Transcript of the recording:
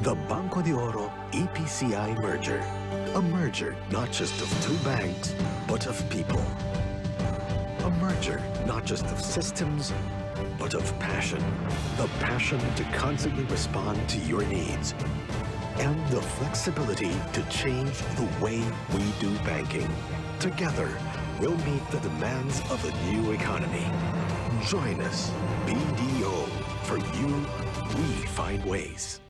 The Banco de Oro-EPCI merger. A merger not just of two banks, but of people. A merger not just of systems, but of passion. The passion to constantly respond to your needs. And the flexibility to change the way we do banking. Together, we'll meet the demands of a new economy. Join us, BDO. For you, we find ways.